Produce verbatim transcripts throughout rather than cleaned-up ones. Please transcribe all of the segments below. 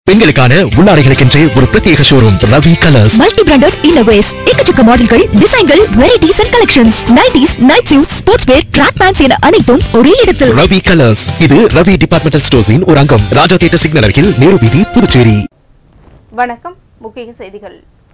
பெண்களுக்கான உள்ளாடைகளுக்கென்றே ஒரு பிரத்யேக showroom Ravi colours. Multi branded இன்னோவேஸ், எக்கச்சக்க மாடல்கள், டிசைன்கள், varieties and collections, nighties, night suit, sports wear, track pants என அனைத்தும் ஒரே இடத்தில். ரவி கலர்ஸ். இது ரவி டிபார்ட்மெண்டல் ஸ்டோர்ஸின் ஒரு அங்கம். ராஜா தியேட்டர் சிக்னல் அருகில், நேரு வீதி, புதுச்சேரி. வணக்கம். முக்கிய செய்திகள்.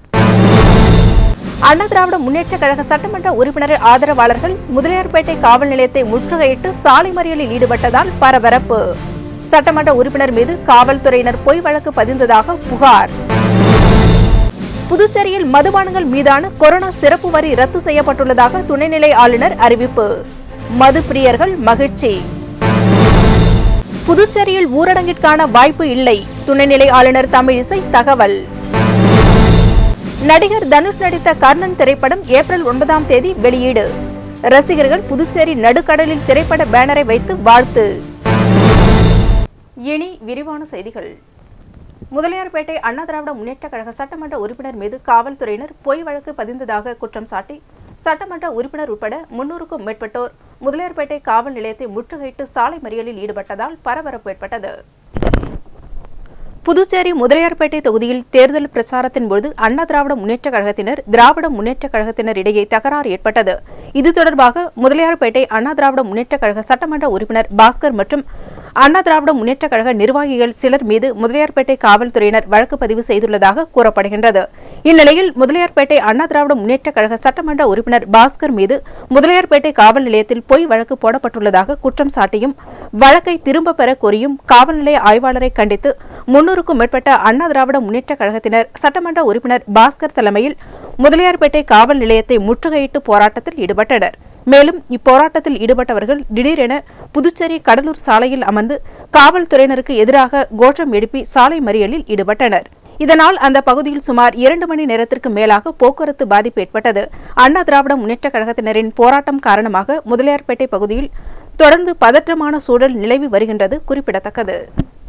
அண்ணா திராவிட முன்னேற்ற கழக சட்டமன்ற உறுப்பினர் ஆதரவாளர்கள் முதலியார்பேட்டை காவல் நிலையத்தை முற்றுகையிட்டு சாலை மறியலில் ஈடுபட்டதால் பரபரப்பு. சட்டமன்ற உறுப்பினர் மீது காவல்துறையினர் பொய் வழக்கு பதிந்ததாக புகார். புதுச்சேரியில் மதுபானங்கள் மீதான கொரோனா சிறப்பு வரி ரத்து செய்யப்பட்டுள்ளதாக துணைநிலை ஆளுநர் அறிவிப்பு. மது பிரியர்கள் மகிழ்ச்சி. புதுச்சேரியில் ஊரடங்கிற்கான வாய்ப்பு இல்லை, துணைநிலை ஆளுநர் தமிழிசை தகவல். நடிகர் தனுஷ் நடித்த கர்ணன் திரைப்படம் ஏப்ரல் ஒன்பதாம் தேதி வெளியீடு. ரசிகர்கள் புதுச்சேரி நடுக்கடலில் திரைப்பட பேனரை வைத்து வாழ்த்து. இனி விரிவான செய்திகள். முதலியார்பேட்டை அண்ணா திராவிட முன்னேற்ற கழக சட்டமன்ற உறுப்பினர் மீது காவல்துறையினர் பொய் வழக்கு பதிந்ததாக குற்றம் சாட்டி சட்டமன்ற உறுப்பினர் உட்பட முன்னூறுக்கும் மேற்பட்டோர் முதலியார்பேட்டை காவல் நிலையத்தை முற்றுகையிட்டு சாலை மறியலில் ஈடுபட்டதால் பரபரப்பு ஏற்பட்டது. புதுச்சேரி முதலியார்பேட்டை தொகுதியில் தேர்தல் பிரச்சாரத்தின் போது அண்ணா திராவிட முன்னேற்ற கழகத்தினர் திராவிட முன்னேற்ற கழகத்தினர் இடையே தகராறு ஏற்பட்டது. இது தொடர்பாக முதலியார்பேட்டை அண்ணா திராவிட முன்னேற்ற கழக சட்டமன்ற உறுப்பினர் பாஸ்கர் மற்றும் அண்ணா திராவிட முன்னேற்ற கழக நிர்வாகிகள் சிலர் மீது முதலியார்பேட்டை காவல்துறையினர் வழக்கு பதிவு செய்துள்ளதாக கூறப்படுகின்றது. இந்நிலையில் முதலியார்பேட்டை அண்ணா திராவிட முன்னேற்ற கழக சட்டமன்ற உறுப்பினர் பாஸ்கர் மீது முதலியார்பேட்டை காவல் நிலையத்தில் பொய் வழக்கு போடப்பட்டுள்ளதாக குற்றம் சாட்டியும் வழக்கை திரும்பப் பெற கோரியும் காவல் நிலைய ஆய்வாளரை கண்டித்து முன்னூறுக்கும் மேற்பட்ட அண்ணா திராவிட முன்னேற்ற கழகத்தினர் சட்டமன்ற உறுப்பினர் பாஸ்கர் தலைமையில் முதலியார்பேட்டை காவல் நிலையத்தை முற்றுகையிட்டு போராட்டத்தில் ஈடுபட்டனர். மேலும் இப்போராட்டத்தில் ஈடுபட்டவர்கள் திடீரென புதுச்சேரி கடலூர் சாலையில் அமர்ந்து காவல்துறையினருக்கு எதிராக கோஷம் எழுப்பி சாலை மறியலில் ஈடுபட்டனர். இதனால் அந்த பகுதியில் சுமார் இரண்டு மணி நேரத்திற்கு மேலாக போக்குவரத்து பாதிப்பு ஏற்பட்டது. அண்ணா திராவிட முன்னேற்ற கழகத்தினரின் போராட்டம் காரணமாக முதலியார்பேட்டை பகுதியில் தொடர்ந்து பதற்றமான சூழல் நிலவி வருகின்றது குறிப்பிடத்தக்கது.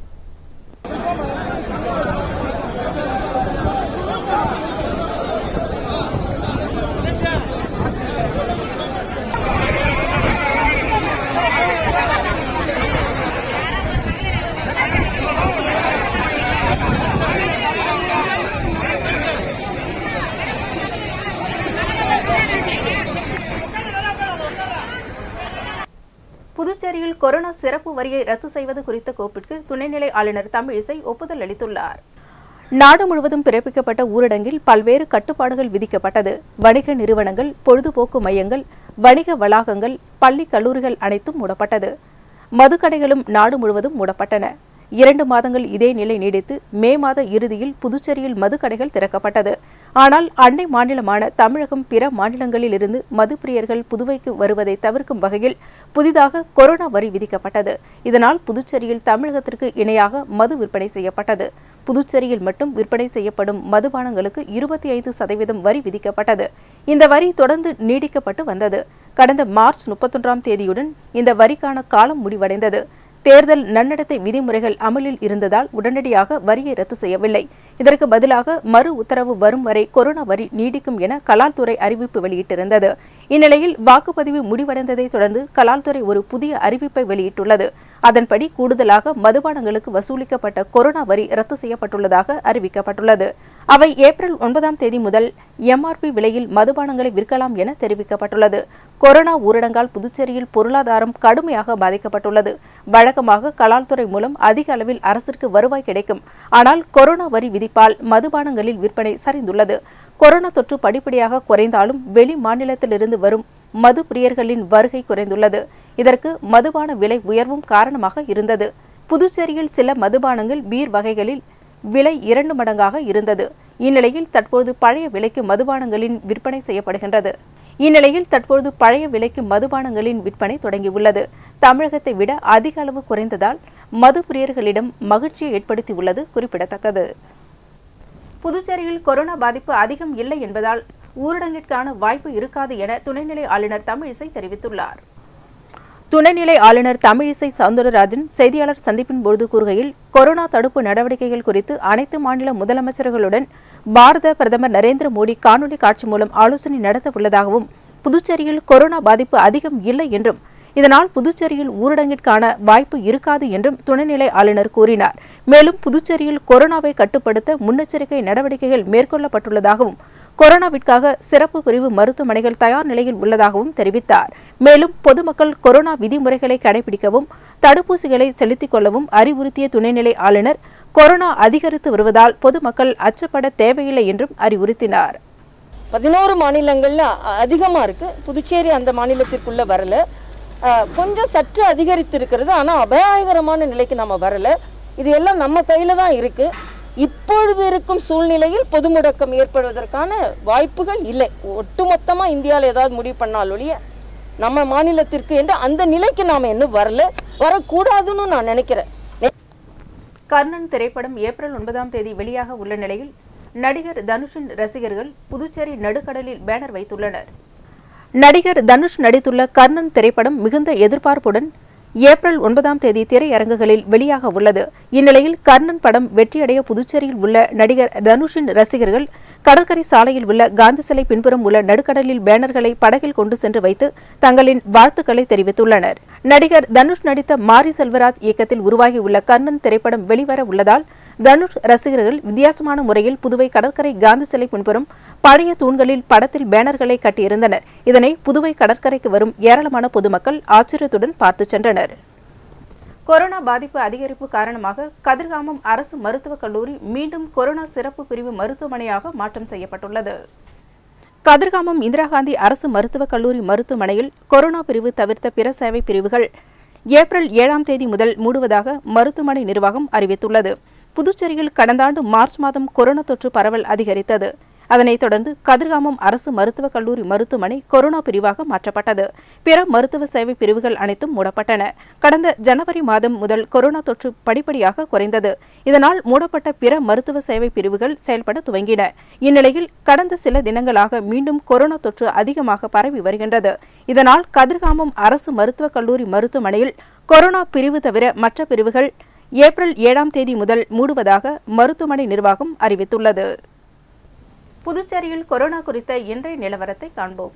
புதுச்சேரியில் கொரோனா சிறப்பு வரியை ரத்து செய்வது குறித்த கோப்பிற்கு துணைநிலை ஆளுநர் தமிழிசை ஒப்புதல் அளித்துள்ளார். நாடு முழுவதும் பிறப்பிக்கப்பட்ட ஊரடங்கில் பல்வேறு கட்டுப்பாடுகள் விதிக்கப்பட்டது. வணிக நிறுவனங்கள், பொழுதுபோக்கு மையங்கள், வணிக வளாகங்கள், பள்ளி கல்லூரிகள் அனைத்தும் மூடப்பட்டது. மதுக்கடைகளும் நாடு முழுவதும் மூடப்பட்டன. இரண்டு மாதங்கள் இதே நிலை நீடித்து மே மாத இறுதியில் புதுச்சேரியில் மதுக்கடைகள் திறக்கப்பட்டது. ஆனால் அண்டை மாநிலமான தமிழகம் பிற மாநிலங்களில் இருந்து மது பிரியர்கள் புதுவைக்கு வருவதை தவிர்க்கும் வகையில் புதிதாக கொரோனா வரி விதிக்கப்பட்டது. இதனால் புதுச்சேரியில் தமிழகத்திற்கு இணையாக மது விற்பனை செய்யப்பட்டது. புதுச்சேரியில் மட்டும் விற்பனை செய்யப்படும் மதுபானங்களுக்கு இருபத்தி ஐந்து சதவீதம் வரி விதிக்கப்பட்டது. இந்த வரி தொடர்ந்து நீடிக்கப்பட்டு வந்தது. கடந்த மார்ச் முப்பத்தொன்றாம் தேதியுடன் இந்த வரிக்கான காலம் முடிவடைந்தது. தேர்தல் நன்னடத்தை விதிமுறைகள் அமலில் இருந்ததால் உடனடியாக வரியை ரத்து செய்யவில்லை. இதற்கு பதிலாக மறு உத்தரவு வரும் வரை கொரோனா வரி நீடிக்கும் என கலால்துறை அறிவிப்பு வெளியிட்டிருந்தது. இந்நிலையில் வாக்குப்பதிவு முடிவடைந்ததை தொடர்ந்து கலால்துறை ஒரு புதிய அறிவிப்பை வெளியிட்டுள்ளது. அதன்படி கூடுதலாக மதுபானங்களுக்கு வசூலிக்கப்பட்ட கொரோனா வரி ரத்து செய்யப்பட்டுள்ளதாக அறிவிக்கப்பட்டுள்ளது. அவை ஏப்ரல் ஒன்பதாம் தேதி முதல் எம்ஆர்பி விலையில் மதுபானங்களை விற்கலாம் என தெரிவிக்கப்பட்டுள்ளது. கொரோனா ஊரடங்கால் புதுச்சேரியில் பொருளாதாரம் கடுமையாக பாதிக்கப்பட்டுள்ளது. வழக்கமாக கலால்துறை மூலம் அதிக அளவில் அரசிற்கு வருவாய் கிடைக்கும். ஆனால் கொரோனா வரி விதிப்பால் மதுபானங்களில் விற்பனை சரிந்துள்ளது. கொரோனா தொற்று படிப்படியாக குறைந்தாலும் வெளி மாநிலத்திலிருந்து வரும் மது பிரியர்களின் வருகை குறைந்துள்ளது. இதற்கு மதுபான விலை உயர்வும் காரணமாக இருந்தது. புதுச்சேரியில் சில மதுபானங்கள் பீர் வகைகளில் விலை இரண்டு மடங்காக இருந்தது. இந்நிலையில் தற்போது பழைய விலைக்கு மதுபானங்களின் விற்பனை செய்யப்படுகின்றது. இந்நிலையில் தற்போது பழைய விலைக்கு மதுபானங்களின் விற்பனை தொடங்கியுள்ளது. தமிழகத்தை விட அதிக அளவு குறைந்ததால் மது பிரியர்களிடம் மகிழ்ச்சியை ஏற்படுத்தியுள்ளது குறிப்பிடத்தக்கது. புதுச்சேரியில் கொரோனா பாதிப்பு அதிகம் இல்லை என்பதால் ஊரடங்கிற்கான வாய்ப்பு இருக்காது என துணைநிலை ஆளுநர் தமிழிசை தெரிவித்துள்ளார். துணைநிலை ஆளுநர் தமிழிசை சவுந்தரராஜன் செய்தியாளர் சந்திப்பின் போது கூறுகையில், கொரோனா தடுப்பு நடவடிக்கைகள் குறித்து அனைத்து மாநில முதலமைச்சர்களுடன் பாரத பிரதமர் நரேந்திர மோடி காணொலி காட்சி மூலம் ஆலோசனை நடத்த உள்ளதாகவும், புதுச்சேரியில் கொரோனா பாதிப்பு அதிகம் இல்லை என்றும் இதனால் புதுச்சேரியில் ஊரடங்கிற்கான வாய்ப்பு இருக்காது என்றும் துணைநிலை ஆளுநர் கூறினார். மேலும் புதுச்சேரியில் கொரோனாவை கட்டுப்படுத்த முன்னெச்சரிக்கை நடவடிக்கைகள் மேற்கொள்ளப்பட்டுள்ளதாகவும் கொரோனாவிற்காக சிறப்பு பிரிவு மருத்துவமனைகள் தயார் நிலையில் உள்ளதாகவும் தெரிவித்தார். மேலும் பொதுமக்கள் கொரோனா விதிமுறைகளை கடைபிடிக்கவும் தடுப்பூசிகளை செலுத்திக் கொள்ளவும் அறிவுறுத்திய துணைநிலை ஆளுநர் கொரோனா அதிகரித்து வருவதால் பொதுமக்கள் அச்சப்பட தேவையில்லை என்றும் அறிவுறுத்தினார். பதினோரு மாநிலங்கள்ல அதிகமா இருக்கு, புதுச்சேரி அந்த மாநிலத்திற்குள்ள வரல. கொஞ்சம் சற்று அதிகரித்து இருக்கிறது, ஆனா அபாயகரமான நிலைக்கு நம்ம வரல. இது எல்லாம் நம்ம கையில தான் இருக்கு. இப்பொழுது இருக்கும் சூழ்நிலையில் பொது முடக்கம் ஏற்படுவதற்கான வாய்ப்புகள் இல்லை. ஒட்டுமொத்தமா இந்தியாவில் ஏதாவது முடிவு பண்ணால் ஒழிய நம்ம மாநிலத்திற்கு என்று அந்த நிலைக்கு நாம இன்னும் வரல, வரக்கூடாதுன்னு நான் நினைக்கிறேன். கர்ணன் திரைப்படம் ஏப்ரல் ஒன்பதாம் தேதி வெளியாக உள்ள நிலையில் நடிகர் தனுஷின் ரசிகர்கள் புதுச்சேரி நடுக்கடலில் பேனர் வைத்துள்ளனர். நடிகர் தனுஷ் நடித்துள்ள கர்ணன் திரைப்படம் மிகுந்த எதிர்பார்ப்புடன் ஏப்ரல் ஒன்பதாம் தேதி திரையரங்குகளில் வெளியாக உள்ளது. இந்நிலையில் கர்ணன் படம் வெற்றியடைய புதுச்சேரியில் உள்ள நடிகர் தனுஷின் ரசிகர்கள் கடற்கரை சாலையில் உள்ள காந்தி சிலை பின்புறம் உள்ள நடுக்கடலில் பேனர்களை படகில் கொண்டு சென்று வைத்து தங்களின் வாழ்த்துக்களை தெரிவித்துள்ளனர். நடிகர் தனுஷ் நடித்த மாரி செல்வராஜ் இயக்கத்தில் உருவாகியுள்ள கர்ணன் திரைப்படம் வெளிவர உள்ளதால் தனுஷ் ரசிகர்கள் வித்தியாசமான முறையில் புதுவை கடற்கரை காந்தி சிலை பின்புறம் பழைய தூண்களில் படத்தில் பேனர்களை கட்டியிருந்தனர். இதனை புதுவை கடற்கரைக்கு வரும் ஏராளமான பொதுமக்கள் ஆச்சரியத்துடன் பார்த்து சென்றனர். கொரோனா பாதிப்பு அதிகரிப்பு காரணமாக கதிர்காமம் அரசு மருத்துவக் கல்லூரி மீண்டும் கொரோனா சிறப்பு பிரிவு மருத்துவமனையாக மாற்றம் செய்யப்பட்டுள்ளது. கதிர்காமம் இந்திரா காந்தி அரசு மருத்துவக் கல்லூரி மருத்துவமனையில் கொரோனா பிரிவு தவிர்த்த பிற சேவை பிரிவுகள் ஏப்ரல் ஏழாம் தேதி முதல் மூடுவதாக மருத்துவமனை நிர்வாகம் அறிவித்துள்ளது. புதுச்சேரியில் கடந்த ஆண்டு மார்ச் மாதம் கொரோனா தொற்று பரவல் அதிகரித்தது. அதனைத் தொடர்ந்து கதிர்காமம் அரசு மருத்துவக் கல்லூரி மருத்துவமனை கொரோனா பிரிவாக மாற்றப்பட்டது. பிற மருத்துவ சேவை பிரிவுகள் அனைத்தும் மூடப்பட்டன. கடந்த ஜனவரி மாதம் முதல் கொரோனா தொற்று படிப்படியாக குறைந்தது. இதனால் மூடப்பட்ட பிற மருத்துவ சேவை பிரிவுகள் செயல்பட துவங்கின. இந்நிலையில் கடந்த சில தினங்களாக மீண்டும் கொரோனா தொற்று அதிகமாக பரவி வருகின்றது. இதனால் கதிர்காமம் அரசு மருத்துவக் கல்லூரி மருத்துவமனையில் கொரோனா பிரிவு தவிர மற்ற பிரிவுகள் ஏப்ரல் ஏழாம் தேதி முதல் மூடுவதாக மருத்துவமனை நிர்வாகம் அறிவித்துள்ளது. புதுச்சேரியில் கொரோனா குறித்த இன்றைய நிலவரத்தை காண்போம்.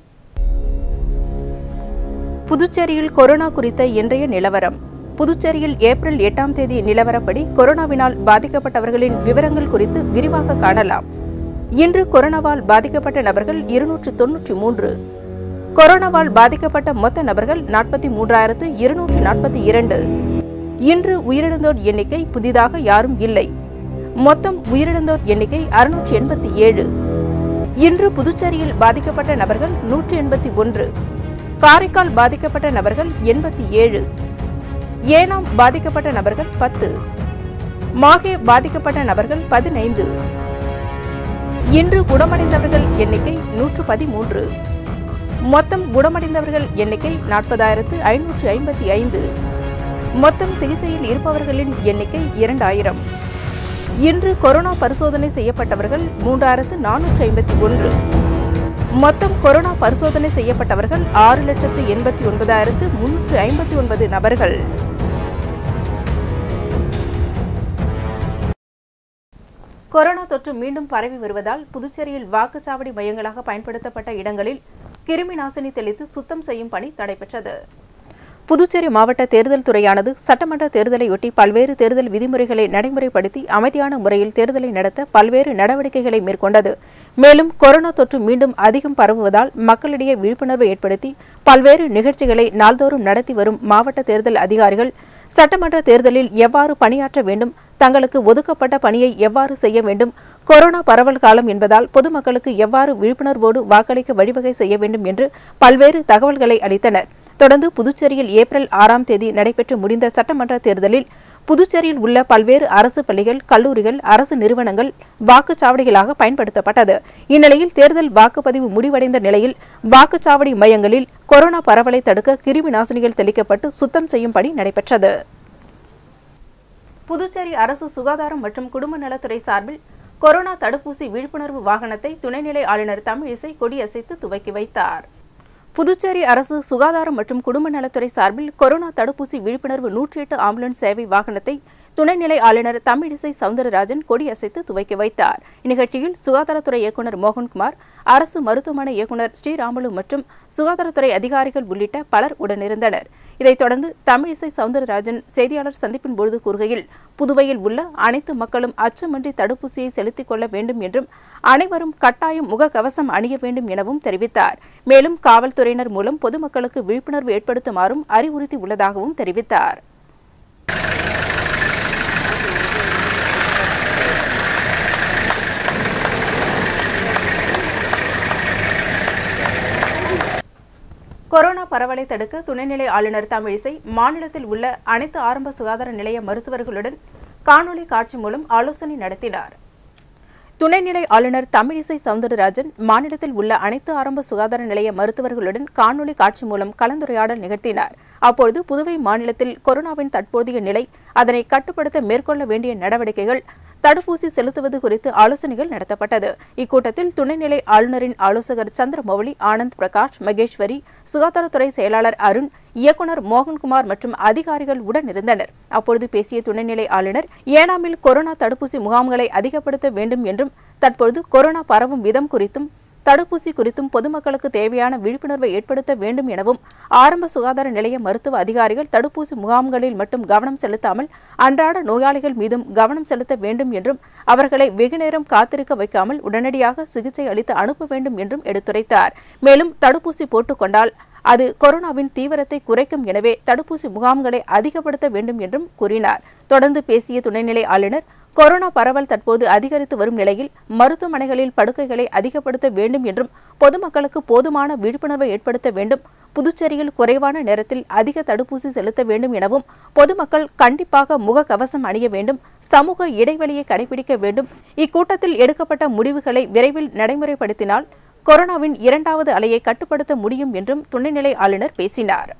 புதுச்சேரியில் கொரோனா குறித்த இன்றைய நிலவரம். புதுச்சேரியில் ஏப்ரல் எட்டாம் தேதி நிலவரப்படி கொரோனாவினால் பாதிக்கப்பட்டவர்களின் விவரங்கள் குறித்து விரிவாக காணலாம். இன்று கொரோனாவால் பாதிக்கப்பட்ட நபர்கள் இருநூற்று தொன்னூற்றி மூன்று. கொரோனாவால் பாதிக்கப்பட்ட மொத்த நபர்கள் நாற்பத்தி மூன்றாயிரத்து இருநூற்று நாற்பத்தி இரண்டு. இன்று உயிரிழந்தோர் எண்ணிக்கை புதிதாக யாரும் இல்லை. மொத்தம் உயிரிழந்தோர் எண்ணிக்கை அறுநூற்று எண்பத்தி ஏழு. இன்று புதுச்சேரியில் பாதிக்கப்பட்ட நபர்கள் நூற்று எண்பத்தி ஒன்று. காரைக்கால் பாதிக்கப்பட்ட நபர்கள் எண்பத்தி ஏழு. ஏனாம் பாதிக்கப்பட்ட நபர்கள் பத்து. மாஹே பாதிக்கப்பட்ட நபர்கள் பதினைந்து. இன்று குணமடைந்தவர்கள் எண்ணிக்கை நூற்று பதிமூன்று. மொத்தம் குணமடைந்தவர்கள் எண்ணிக்கை நாற்பதாயிரத்து ஐநூற்று ஐம்பத்தி ஐந்து. மொத்தம் சிகிச்சையில் இருப்பவர்களின் எண்ணிக்கை இரண்டாயிரம். இன்று கொரோனா பரிசோதனை செய்யப்பட்டவர்கள் மூன்றாயிரத்து நானூற்று ஐம்பத்தி ஒன்று. மொத்தம் கொரோனா பரிசோதனை செய்யப்பட்டவர்கள் ஆறு லட்சத்து எண்பத்தி ஒன்பதாயிரத்து முன்னூற்று ஐம்பத்தி ஒன்பது நபர்கள். கொரோனா தொற்று மீண்டும் பரவி வருவதால் புதுச்சேரியில் வாக்குச்சாவடி மையங்களாக பயன்படுத்தப்பட்ட இடங்களில் கிருமி நாசினி தெளித்து சுத்தம் செய்யும் பணி நடைபெற்றது. புதுச்சேரி மாவட்ட தேர்தல் துறையானது சட்டமன்ற தேர்தலையொட்டி பல்வேறு தேர்தல் விதிமுறைகளை நடைமுறைப்படுத்தி அமைதியான முறையில் தேர்தலை நடத்த பல்வேறு நடவடிக்கைகளை மேற்கொண்டது. மேலும் கொரோனா தொற்று மீண்டும் அதிகம் பரவுவதால் மக்களிடையே விழிப்புணர்வை ஏற்படுத்தி பல்வேறு நிகழ்ச்சிகளை நாள்தோறும் நடத்தி வரும் மாவட்ட தேர்தல் அதிகாரிகள் சட்டமன்ற தேர்தலில் எவ்வாறு பணியாற்ற வேண்டும், தங்களுக்கு ஒதுக்கப்பட்ட பணியை எவ்வாறு செய்ய வேண்டும், கொரோனா பரவல் காலம் என்பதால் பொதுமக்களுக்கு எவ்வாறு விழிப்புணர்வோடு வாக்களிக்க வழிவகை செய்ய வேண்டும் என்று பல்வேறு தகவல்களை அளித்தனர். தொடர்ந்து புதுச்சேரியில் ஏப்ரல் ஆறாம் தேதி நடைபெற்று முடிந்த சட்டமன்ற தேர்தலில் புதுச்சேரியில் உள்ள பல்வேறு அரசு பள்ளிகள், கல்லூரிகள், அரசு நிறுவனங்கள் வாக்குச்சாவடிகளாக பயன்படுத்தப்பட்டது. இந்நிலையில் தேர்தல் வாக்குப்பதிவு முடிவடைந்த நிலையில் வாக்குச்சாவடி மையங்களில் கொரோனா பரவலை தடுக்க கிருமி நாசினிகள் தெளிக்கப்பட்டு சுத்தம் செய்யும் பணி நடைபெற்றது. புதுச்சேரி அரசு சுகாதாரம் மற்றும் குடும்ப நலத்துறை சார்பில் கொரோனா தடுப்பூசி விழிப்புணர்வு வாகனத்தை துணைநிலை ஆளுநர் தமிழிசை கொடியசைத்து துவக்கி வைத்தார். புதுச்சேரி அரசு சுகாதாரம் மற்றும் குடும்ப நலத்துறை சார்பில் கொரோனா தடுப்பூசி விழிப்புணர்வு நூற்றி எட்டு ஆம்புலன்ஸ் சேவை வாகனத்தை துணைநிலை ஆளுநர் தமிழிசை சவுந்தரராஜன் கொடியசைத்து துவக்கி வைத்தார். இந்நிகழ்ச்சியில் சுகாதாரத்துறை இயக்குநர் மோகன்குமார், அரசு மருத்துவமனை இயக்குநர் ஸ்ரீராமுலு மற்றும் சுகாதாரத்துறை அதிகாரிகள் உள்ளிட்ட பலர் உடனிருந்தனர். இதைத் தொடர்ந்து தமிழிசை சவுந்தரராஜன் செய்தியாளர் சந்திப்பின் பொழுது கூறுகையில், புதுவையில் உள்ள அனைத்து மக்களும் அச்சமின்றி தடுப்பூசியை செலுத்திக் கொள்ள வேண்டும் என்றும் அனைவரும் கட்டாயம் முகக்கவசம் அணிய வேண்டும் எனவும் தெரிவித்தார். மேலும் காவல்துறையினர் மூலம் பொதுமக்களுக்கு விழிப்புணர்வு ஏற்படுத்துமாறும் அறிவுறுத்தி உள்ளதாகவும் தெரிவித்தார். கொரோனா பரவலை தடுக்க துணைநிலை ஆளுநர் தமிழிசை மாநிலத்தில் உள்ள அனைத்து ஆரம்ப சுகாதார நிலைய மருத்துவர்களுடன் காணொலி காட்சி மூலம் ஆலோசனை நடத்தினார். துணைநிலை ஆளுநர் தமிழிசை சவுந்தரராஜன் மாநிலத்தில் உள்ள அனைத்து ஆரம்ப சுகாதார நிலைய மருத்துவர்களுடன் காணொலி காட்சி மூலம் கலந்துரையாடல் நிகழ்த்தினார். அப்போது புதுவை மாநிலத்தில் கொரோனாவின் தற்போதைய நிலை, அதனை கட்டுப்படுத்த மேற்கொள்ள வேண்டிய நடவடிக்கைகள், தடுப்பூசி செலுத்துவது குறித்து ஆலோசனைகள் நடத்தப்பட்டது. இக்கூட்டத்தில் துணைநிலை ஆளுநரின் ஆலோசகர் சந்திரமௌலி, ஆனந்த் பிரகாஷ், மகேஸ்வரி, சுகாதாரத்துறை செயலாளர் அருண், இயக்குநர் மோகன்குமார் மற்றும் அதிகாரிகள் உடனிருந்தனர். அப்பொழுது பேசிய துணைநிலை ஆளுநர், ஏனாமில் கொரோனா தடுப்பூசி முகாம்களை அதிகப்படுத்த வேண்டும் என்றும், தற்போது கொரோனா பரவும் விதம் குறித்தும் தடுப்பூசி குறித்தும் பொதுமக்களுக்கு தேவையான விழிப்புணர்வை ஏற்படுத்த வேண்டும் எனவும், ஆரம்ப சுகாதார நிலைய மருத்துவ அதிகாரிகள் தடுப்பூசி முகாம்களில் மட்டும் கவனம் செலுத்தாமல் அன்றாட நோயாளிகள் மீதும் கவனம் செலுத்த வேண்டும் என்றும், அவர்களை வெகுநேரம் காத்திருக்க வைக்காமல் உடனடியாக சிகிச்சை அளித்து அனுப்ப வேண்டும் என்றும் எடுத்துரைத்தார். மேலும் தடுப்பூசி போட்டுக் கொண்டால் அது கொரோனாவின் தீவிரத்தை குறைக்கும், எனவே தடுப்பூசி முகாம்களை அதிகப்படுத்த வேண்டும் என்றும் கூறினார். தொடர்ந்து பேசிய துணைநிலை ஆளுநர், கொரோனா பரவல் தற்போது அதிகரித்து வரும் நிலையில் மருத்துவமனைகளில் படுக்கைகளை அதிகப்படுத்த வேண்டும் என்றும், பொதுமக்களுக்கு போதுமான விழிப்புணர்வை ஏற்படுத்த வேண்டும், புதுச்சேரியில் குறைவான நேரத்தில் அதிக தடுப்பூசி செலுத்த வேண்டும் எனவும், பொதுமக்கள் கண்டிப்பாக முகக்கவசம் அணிய வேண்டும், சமூக இடைவெளியை கடைபிடிக்க வேண்டும், இக்கூட்டத்தில் எடுக்கப்பட்ட முடிவுகளை விரைவில் நடைமுறைப்படுத்தினால் கொரோனாவின் இரண்டாவது அலையை கட்டுப்படுத்த முடியும் என்றும் துணைநிலை ஆளுநர் பேசினார்.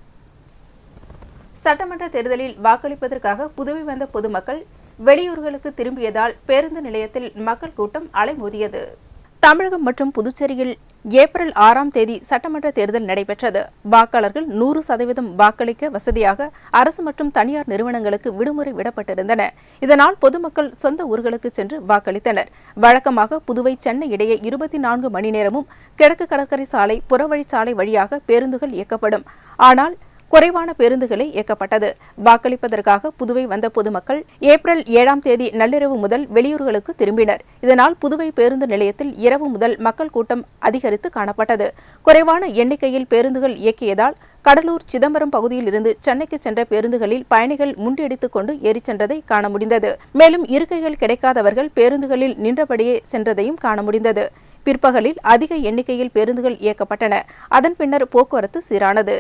சட்டமன்ற தேர்தலில் வாக்களிப்பதற்காக புதுவை வந்த பொதுமக்கள் வெளியூர்களுக்கு திரும்பியதால் பேருந்து நிலையத்தில் மக்கள் கூட்டம் அலைமோதியது. தமிழகம் மற்றும் புதுச்சேரியில் ஏப்ரல் ஆறாம் தேதி சட்டமன்ற தேர்தல் நடைபெற்றது. வாக்காளர்கள் நூறு சதவீதம் வாக்களிக்க வசதியாக அரசு மற்றும் தனியார் நிறுவனங்களுக்கு விடுமுறை விடப்பட்டிருந்தன. இதனால் பொதுமக்கள் சொந்த ஊர்களுக்கு சென்று வாக்களித்தனர். வழக்கமாக புதுவை சென்னை இடையே இருபத்தி நான்கு மணி நேரமும் கிழக்கு கடற்கரை சாலை, புறவழிச்சாலை வழியாக பேருந்துகள் இயக்கப்படும். ஆனால் குறைவான பேருந்துகளே இயக்கப்பட்டது. வாக்களிப்பதற்காக புதுவை வந்த பொதுமக்கள் ஏப்ரல் ஏழாம் தேதி நள்ளிரவு முதல் வெளியூர்களுக்கு திரும்பினர். இதனால் புதுவை பேருந்து நிலையத்தில் இரவு முதல் மக்கள் கூட்டம் அதிகரித்து காணப்பட்டது. குறைவான எண்ணிக்கையில் பேருந்துகள் இயக்கியதால் கடலூர், சிதம்பரம் பகுதியில் இருந்து சென்னைக்கு சென்ற பேருந்துகளில் பயணிகள் முண்டியடித்துக் கொண்டு ஏறிச் சென்றதை காண முடிந்தது. மேலும் இருக்கைகள் கிடைக்காதவர்கள் பேருந்துகளில் நின்றபடியே சென்றதையும் காண முடிந்தது. பிற்பகலில் அதிக எண்ணிக்கையில் பேருந்துகள் இயக்கப்பட்டன. அதன் பின்னர் போக்குவரத்து சீரானது.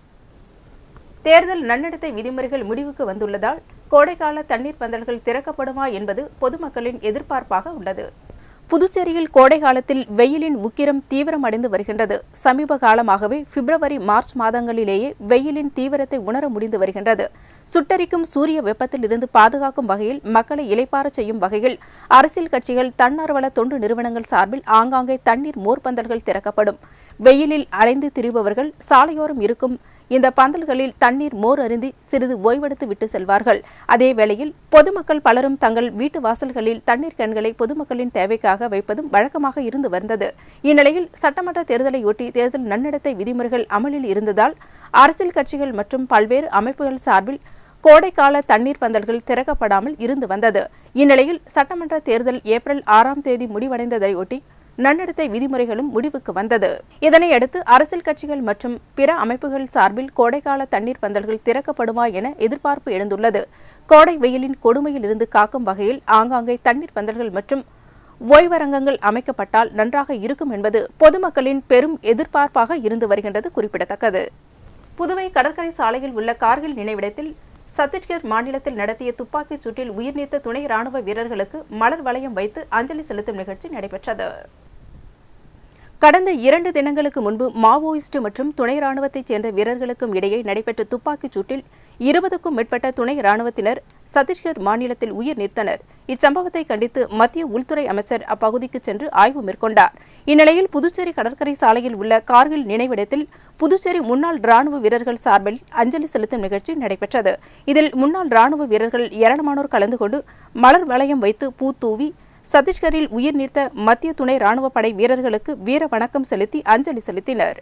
தேர்தல் நன்னடத்தை விதிமுறைகள் முடிவுக்கு வந்துள்ளதால் கோடைக்கால தண்ணீர் பந்தல்கள் திறக்கப்படுமா என்பது பொதுமக்களின் எதிர்பார்ப்பாக உள்ளது. புதுச்சேரியில் கோடை காலத்தில் வெயிலின் உக்கிரம் தீவிரமடைந்து வருகின்றது. சமீப காலமாகவே பிப்ரவரி, மார்ச் மாதங்களிலேயே வெயிலின் தீவிரத்தை உணர முடிந்து வருகின்றது. சுட்டரிக்கும் சூரிய வெப்பத்தில் இருந்து பாதுகாக்கும் வகையில், மக்களை இளைப்பாறச் செய்யும் வகையில் அரசியல் கட்சிகள், தன்னார்வல தொண்டு நிறுவனங்கள் சார்பில் ஆங்காங்கே தண்ணீர் மோர்பந்தல்கள் திறக்கப்படும். வெயிலில் அலைந்து திரிபவர்கள் சாலையோரம் இருக்கும் இந்த பந்தல்களில் தண்ணீர் மோர் அருந்தி சிறிது ஓய்வெடுத்து விட்டு செல்வார்கள். அதே வேளையில் பொதுமக்கள் பலரும் தங்கள் வீட்டு வாசல்களில் தண்ணீர் கேன்களை பொதுமக்களின் தேவைக்காக வைப்பதும் வழக்கமாக இருந்து வந்தது. இந்நிலையில் சட்டமன்ற தேர்தலையொட்டி தேர்தல் நன்னடத்தை விதிமுறைகள் அமலில் இருந்ததால் அரசியல் கட்சிகள் மற்றும் பல்வேறு அமைப்புகள் சார்பில் கோடைக்கால தண்ணீர் பந்தல்கள் திறக்கப்படாமல் இருந்து வந்தது. இந்நிலையில் சட்டமன்ற தேர்தல் ஏப்ரல் ஆறாம் தேதி முடிவடைந்ததையொட்டி நன்னடத்தை விதிமுறைகளும் முடிவுக்கு வந்தது. இதனையடுத்து அரசியல் கட்சிகள் மற்றும் பிற அமைப்புகள் சார்பில் கோடைக்கால தண்ணீர் பந்தல்கள் திறக்கப்படுமா என எதிர்பார்ப்பு எழுந்துள்ளது. கோடை வெயிலின் கொடுமையில் இருந்து காக்கும் வகையில் ஆங்காங்கே தண்ணீர் பந்தல்கள் மற்றும் ஓய்வரங்கங்கள் அமைக்கப்பட்டால் நன்றாக இருக்கும் என்பது பொதுமக்களின் பெரும் எதிர்பார்ப்பாக இருந்து வருகின்றது குறிப்பிடத்தக்கது. புதுவை கடற்கரை சாலையில் உள்ள கார்கில் நினைவிடத்தில் சத்தீஸ்கர் மாநிலத்தில் நடத்திய துப்பாக்கிச் சூட்டில் உயிர்நீத்த துணை ராணுவ வீரர்களுக்கு மலர் வளையம் வைத்து அஞ்சலி செலுத்தும் நிகழ்ச்சி நடைபெற்றது. கடந்த இரண்டு தினங்களுக்கு முன்பு மாவோயிஸ்ட் மற்றும் துணை ராணுவத்தைச் சேர்ந்த வீரர்களுக்கும் இடையே நடைபெற்ற துப்பாக்கிச் சூட்டில் இருபதுக்கும் மேற்பட்ட துணை ராணுவத்தினர் சத்தீஸ்கர் மாநிலத்தில் உயிர் நீத்தனர். இச்சம்பவத்தை கண்டித்து மத்திய உள்துறை அமைச்சர் அப்பகுதிக்கு சென்று ஆய்வு மேற்கொண்டார். இந்நிலையில் புதுச்சேரி கடற்கரை சாலையில் உள்ள கார்கில் நினைவிடத்தில் புதுச்சேரி முன்னாள் ராணுவ வீரர்கள் சார்பில் அஞ்சலி செலுத்தும் நிகழ்ச்சி நடைபெற்றது. இதில் முன்னாள் ராணுவ வீரர்கள் ஏராளமானோர் கலந்து கொண்டு மலர் வளையம் வைத்து பூ தூவி சத்தீஸ்கரில் உயிர் நீத்த மத்திய துணை ராணுவ படை வீரர்களுக்கு வீர வணக்கம் செலுத்தி அஞ்சலி செலுத்தினர்.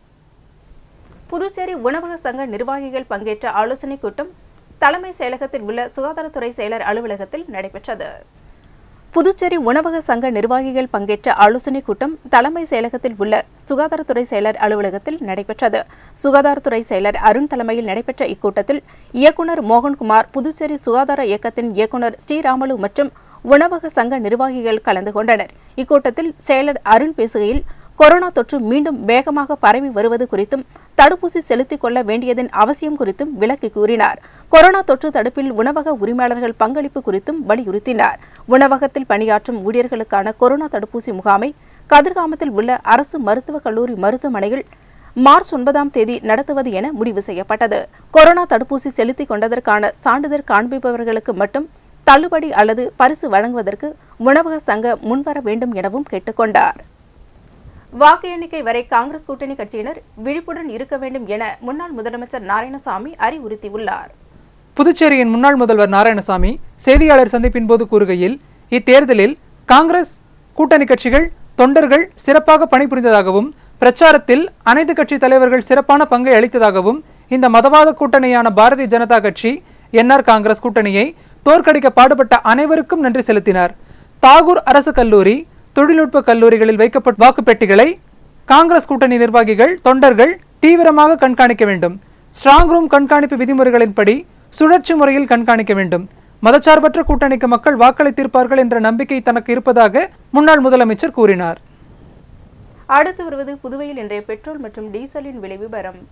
புதுச்சேரி உணவக சங்க நிர்வாகிகள் பங்கேற்ற ஆலோசனைக் கூட்டம் தலைமை செயலகத்தில் உள்ள சுகாதாரத்துறை செயலர் அலுவலகத்தில் நடைபெற்றது. புதுச்சேரி உணவக சங்க நிர்வாகிகள் பங்கேற்ற ஆலோசனைக் கூட்டம் தலைமை செயலகத்தில் உள்ள சுகாதாரத்துறை செயலர் அலுவலகத்தில் நடைபெற்றது. சுகாதாரத்துறை செயலர் அருண் தலைமையில் நடைபெற்ற இக்கூட்டத்தில் இயக்குநர் மோகன்குமார், புதுச்சேரி சுகாதார இயக்கத்தின் இயக்குநர் ஸ்ரீராமலு மற்றும் உணவக சங்க நிர்வாகிகள் கலந்து கொண்டனர். இக்கூட்டத்தில் செயலர் அருண் பேசுகையில், கொரோனா தொற்று மீண்டும் வேகமாக பரவி வருவது குறித்தும் தடுப்பூசி செலுத்திக் கொள்ள வேண்டியதன் அவசியம் குறித்தும் விளக்கி கூறினார். கொரோனா தொற்று தடுப்பில் உணவக உரிமையாளர்கள் பங்களிப்பு குறித்தும் வலியுறுத்தினார். உணவகத்தில் பணியாற்றும் ஊழியர்களுக்கான கொரோனா தடுப்பூசி முகாமை கதிர்காமத்தில் உள்ள அரசு மருத்துவக் கல்லூரி மருத்துவமனையில் மார்ச் ஒன்பதாம் தேதி நடத்துவது என முடிவு செய்யப்பட்டது. கொரோனா தடுப்பூசி செலுத்திக் கொண்டதற்கான சான்றிதழ் காண்பிப்பவர்களுக்கு மட்டும் தள்ளுபடி அல்லது பரிசு வழங்குவதற்கு உணவக சங்க முன்வர வேண்டும் எனவும் கேட்டுக் கொண்டார். வாக்கு எண்ணிக்கை வரை காங்கிரஸ் கூட்டணி கட்சியினர் விழிப்புடன் இருக்க வேண்டும் என முன்னாள் முதலமைச்சர் நாராயணசாமி அறிவுறுத்தியுள்ளார். புதுச்சேரியின் முன்னாள் முதல்வர் நாராயணசாமி செய்தியாளர் சந்திப்பின் போது கூறுகையில், இத்தேர்தலில் காங்கிரஸ் கூட்டணி கட்சிகள் தொண்டர்கள் சிறப்பாக பணிபுரிந்ததாகவும் பிரச்சாரத்தில் அனைத்து கட்சி தலைவர்கள் சிறப்பான பங்கை அளித்ததாகவும் இந்த மதவாத கூட்டணியான பாரதிய ஜனதா கட்சி என்ஆர் காங்கிரஸ் கூட்டணியை தோற்கடிக்க பாடுபட்ட அனைவருக்கும் நன்றி செலுத்தினார். தாகூர் அரசு கல்லூரி, தொழில்நுட்ப கல்லூரிகளில் வைக்கப்பட்ட வாக்குப்பெட்டிகளை காங்கிரஸ் கூட்டணி நிர்வாகிகள் தொண்டர்கள் தீவிரமாக கண்காணிக்க வேண்டும். ஸ்ட்ராங் ரூம் கண்காணிப்பு விதிமுறைகளின்படி சுழற்சி முறையில் கண்காணிக்க வேண்டும். மதச்சார்பற்ற கூட்டணிக்கு மக்கள் வாக்களித்திருப்பார்கள் என்ற நம்பிக்கை தனக்கு இருப்பதாக முன்னாள் முதலமைச்சர் கூறினார். அடுத்து வருவது புதுவையில் இன்றைய பெட்ரோல் மற்றும் டீசலின் விலை விவரம்.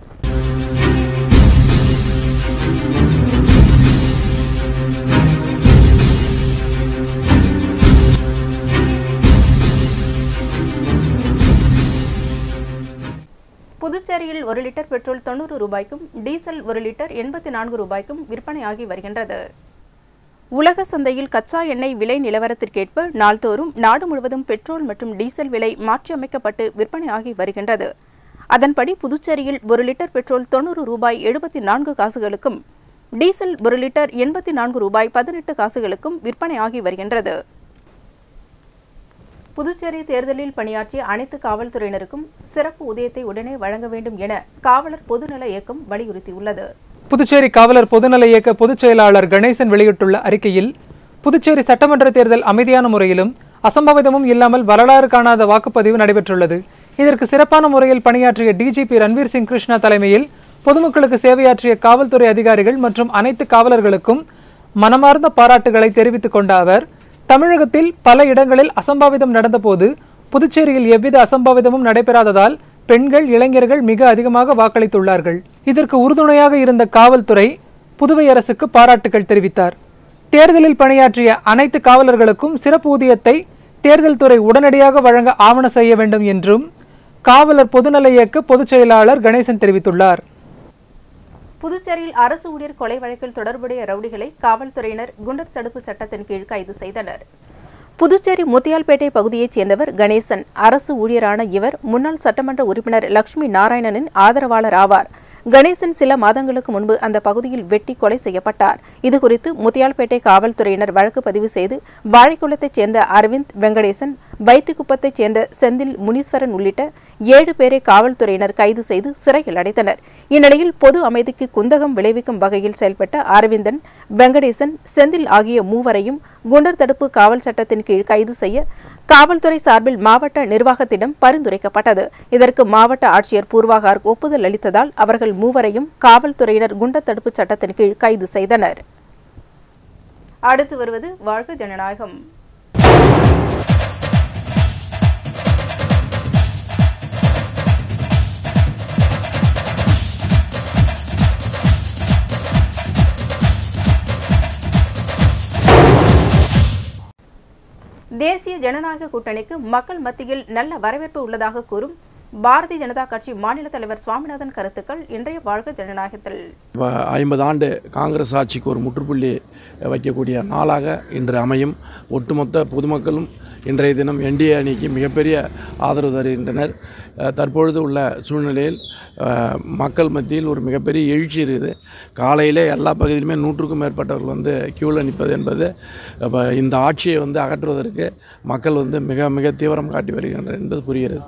புதுச்சேரியில் ஒரு லிட்டர் பெட்ரோல் தொண்ணூறு ரூபாய்க்கும் டீசல் ஒரு லிட்டர் எண்பத்தி நான்கு ரூபாய்க்கும் விற்பனையாகி வருகின்றது. உலக சந்தையில் கச்சா எண்ணெய் விலை நிலவரத்திற்கேற்ப நாள்தோறும் நாடு முழுவதும் பெட்ரோல் மற்றும் டீசல் விலை மாற்றியமைக்கப்பட்டு விற்பனையாகி வருகின்றது. அதன்படி புதுச்சேரியில் ஒரு லிட்டர் பெட்ரோல் தொண்ணூறு ரூபாய் எழுபத்தி நான்கு காசுகளுக்கும் டீசல் ஒரு லிட்டர் எண்பத்தி நான்கு ரூபாய் பதினெட்டு காசுகளுக்கும் விற்பனையாகி வருகின்றது. புதுச்சேரி தேர்தலில் பணியாற்றிய அனைத்து காவல்துறையினருக்கும் சிறப்பு ஊதியத்தை உடனே வழங்க வேண்டும் என காவலர் பொதுநல இயக்கம் வலியுறுத்தியுள்ளது. புதுச்சேரி காவலர் பொதுநல இயக்க பொதுச் செயலாளர் கணேசன் வெளியிட்டுள்ள அறிக்கையில், புதுச்சேரி சட்டமன்ற தேர்தல் அமைதியான முறையிலும் அசம்பாவிதமும் இல்லாமல் வரலாறு காணாத வாக்குப்பதிவு நடைபெற்றுள்ளது. இதற்கு சிறப்பான முறையில் பணியாற்றிய டிஜிபி ரன்வீர் சிங் கிருஷ்ணா தலைமையில் பொதுமக்களுக்கு சேவையாற்றிய காவல்துறை அதிகாரிகள் மற்றும் அனைத்து காவலர்களுக்கும் மனமார்ந்த பாராட்டுகளை தெரிவித்துக் கொண்ட அவர், தமிழகத்தில் பல இடங்களில் அசம்பாவிதம் நடந்தபோது புதுச்சேரியில் எவ்வித அசம்பாவிதமும் நடைபெறாததால் பெண்கள், இளைஞர்கள் மிக அதிகமாக வாக்களித்துள்ளார்கள். இதற்கு உறுதுணையாக இருந்த காவல்துறை புதுவை அரசுக்கு பாராட்டுகள் தெரிவித்தார். தேர்தலில் பணியாற்றிய அனைத்து காவலர்களுக்கும் சிறப்பு ஊதியத்தை தேர்தல் துறை உடனடியாக வழங்க ஆவண செய்ய வேண்டும் என்றும் காவலர் பொதுநல இயக்க பொதுச் செயலாளர் கணேசன் தெரிவித்துள்ளார். புதுச்சேரியில் அரசு ஊழியர் கொலை வழக்கில் தொடர்புடைய ரவுடிகளை காவல்துறையினர் குண்டர் தடுப்பு சட்டத்தின் கீழ் கைது செய்தனர். புதுச்சேரி முத்தியால்பேட்டை பகுதியைச் சேர்ந்தவர் கணேசன். அரசு ஊழியரான இவர் முன்னாள் சட்டமன்ற உறுப்பினர் லட்சுமி நாராயணனின் ஆதரவாளர் ஆவார். கணேசன் சில மாதங்களுக்கு முன்பு அந்த பகுதியில் வெட்டி கொலை செய்யப்பட்டார். இதுகுறித்து முத்தியால்பேட்டை காவல்துறையினர் வழக்கு பதிவு செய்து வாழைக்குளத்தைச் சேர்ந்த அரவிந்த், வெங்கடேசன், வைத்திக்குப்பத்தைச் சேர்ந்த செந்தில் முனீஸ்வரன் உள்ளிட்ட ஏழு பேரை காவல்துறையினர் கைது செய்து சிறையில் அடைத்தனர். இந்நிலையில் பொது அமைதிக்கு குந்தகம் விளைவிக்கும் வகையில் செயல்பட்ட அரவிந்தன், வெங்கடேசன், செந்தில் ஆகிய மூவரையும் குண்டர் தடுப்பு காவல் சட்டத்தின் கீழ் கைது செய்ய காவல்துறை சார்பில் மாவட்ட நிர்வாகத்திடம் பரிந்துரைக்கப்பட்டது. இதற்கு மாவட்ட ஆட்சியர் பூர்வாகார் ஒப்புதல் அளித்ததால் அவர்கள் மூவரையும் காவல்துறையினர் குண்டர் தடுப்பு சட்டத்தின் கீழ் கைது செய்தனர். அடுத்து வருவது வாழ்க ஜனநாயகம். தேசிய ஜனநாயக கூட்டணிக்கு மக்கள் மத்தியில் நல்ல வரவேற்பு உள்ளதாக கூறும் பாரதிய ஜனதா கட்சி மாநில தலைவர் சுவாமிநாதன் கருத்துக்கள் இன்றைய வாழ்க ஜனநாயகத்தில். ஐம்பது ஆண்டு காங்கிரஸ் ஆட்சிக்கு ஒரு முற்றுப்புள்ளி வைக்கக்கூடிய நாளாக இன்று அமையும். ஒட்டுமொத்த பொதுமக்களும் இன்றைய தினம் என்டிஏ அணிக்கு மிகப்பெரிய ஆதரவு தருகின்றனர். தற்பொழுது உள்ள சூழ்நிலையில் மக்கள் மத்தியில் ஒரு மிகப்பெரிய எழுச்சி இருக்குது. காலையிலே எல்லா பகுதியிலுமே நூற்றுக்கும் மேற்பட்டவர்கள் வந்து கியூவில் நிற்பது என்பது இந்த ஆட்சியை வந்து அகற்றுவதற்கு மக்கள் வந்து மிக மிக தீவிரம் காட்டி வருகின்றனர் என்பது புரிகிறது.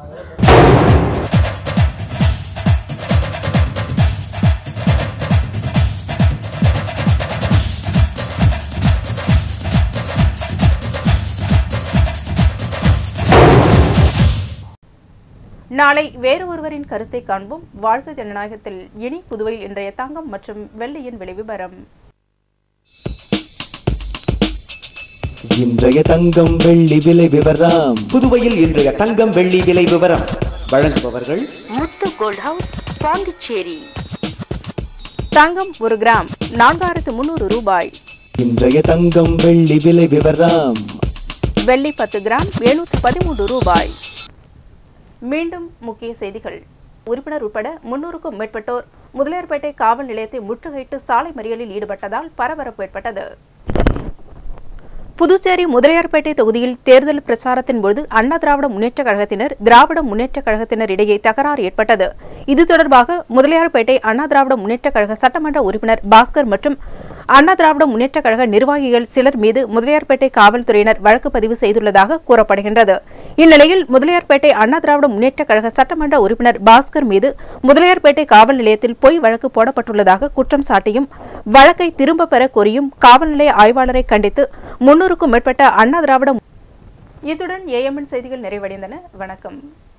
நாளை வேறு ஒருவரின் கருத்தை காண்போம். வாழ்க ஜனநாயகத்தில் இனி புதுவையில் இன்றைய தங்கம் மற்றும் வெள்ளியின் விலை விவரம். இன்றைய தங்கம் வெள்ளி விலை விவரம். புதுவையில் இன்றைய தங்கம் வெள்ளி விலை விவரம் வழங்குபவர்கள் முத்து கோல்ட் ஹவுஸ், பாண்டிச்சேரி. தங்கம் ஒரு கிராம் நான்காயிரத்து முன்னூறு ரூபாய். இன்றைய தங்கம் வெள்ளி விலை விவரம். வெள்ளி பத்து கிராம் எழுநூற்று பதிமூன்று ரூபாய். மீண்டும் முக்கிய செய்திகள். உறுப்பினர் உட்பட முன்னூறுக்கும் மேற்பட்டோர் முதலியார்பேட்டை காவல் நிலையத்தை முற்றுகையிட்டு சாலை மறியலில் ஈடுபட்டதால் பரபரப்பு ஏற்பட்டது. புதுச்சேரி முதலியார்பேட்டை தொகுதியில் தேர்தல் பிரச்சாரத்தின் போது அண்ணா திராவிட முன்னேற்ற கழகத்தினர் திராவிட முன்னேற்ற கழகத்தினர் இடையே தகராறு ஏற்பட்டது. இது தொடர்பாக முதலியார்பேட்டை அண்ணா திராவிட முன்னேற்ற கழக சட்டமன்ற உறுப்பினர் பாஸ்கர் மற்றும் அண்ணா திராவிட முன்னேற்ற கழக நிர்வாகிகள் சிலர் மீது முதலியார்பேட்டை காவல்துறையினர் வழக்கு பதிவு செய்துள்ளதாக கூறப்படுகின்றது. இந்நிலையில் முதலியார்பேட்டை அண்ணா திராவிட முன்னேற்ற கழக சட்டமன்ற உறுப்பினர் பாஸ்கர் மீது முதலியார்பேட்டை காவல் நிலையத்தில் பொய் வழக்கு போடப்பட்டுள்ளதாக குற்றம் சாட்டியும் வழக்கை திரும்ப பெற கோரியும் காவல் நிலைய ஆய்வாளரை கண்டித்து முன்னூறுக்கும் மேற்பட்ட அண்ணா திராவிட. இத்துடன் ஏஎம்என் செய்திகள் நிறைவடைந்தன. வணக்கம்.